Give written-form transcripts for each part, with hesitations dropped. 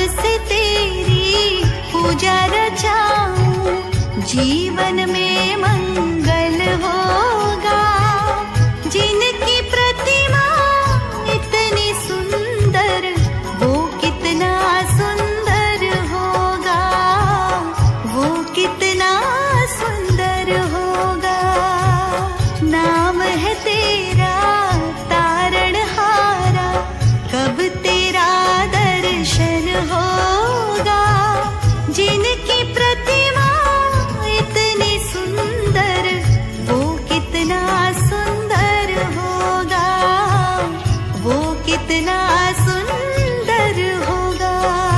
से तेरी पूजा रचाऊं, जीवन में मंगल होगा। जिनकी प्रतिमा इतनी सुंदर, वो कितना सुंदर होगा, वो कितना सुंदर होगा। नाम है तेरा तारणहारा, कब तेरा दर्शन होगा। जिनकी प्रतिमा इतनी सुंदर, वो कितना सुंदर होगा, वो कितना सुंदर होगा।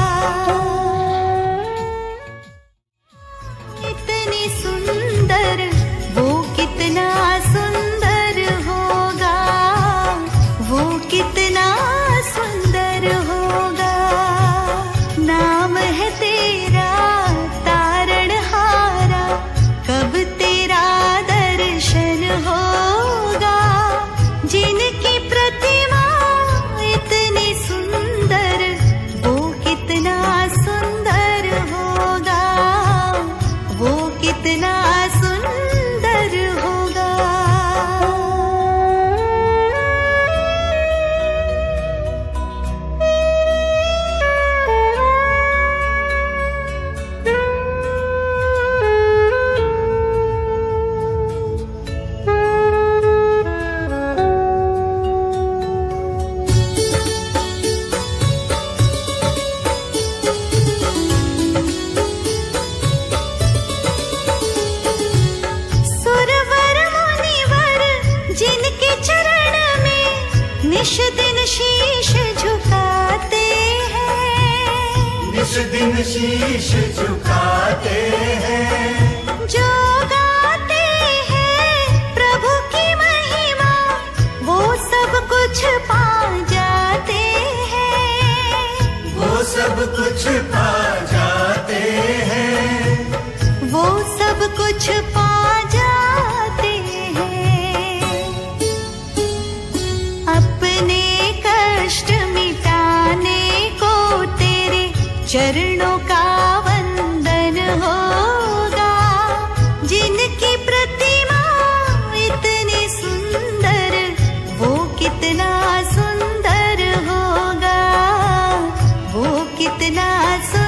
इतनी सुंदर, वो कितना सुंदर होगा, वो कितना सुंदर होगा। नाम है तेरा तारणहारा, कब तेरा दर्शन होगा। जिनकी प्रतिमा इतनी सुंदर, वो कितना सुंदर होगा, वो कितना सुंदर होगा। सुरवर मुनिवर जिनके चरण में निश दिन शीश झुकाते हैं, निश दिन शीश झुकाते हैं। जो गाते हैं प्रभु की महिमा, वो सब कुछ पा जाते हैं, वो सब कुछ पा जाते हैं, वो सब कुछ पा जाते हैं। अपने कष्ट मिटाने को तेरे चरणों का वंदन होगा। जिनकी प्रतिमा इतनी सुंदर, वो कितना सुंदर होगा, वो कितना सुंदर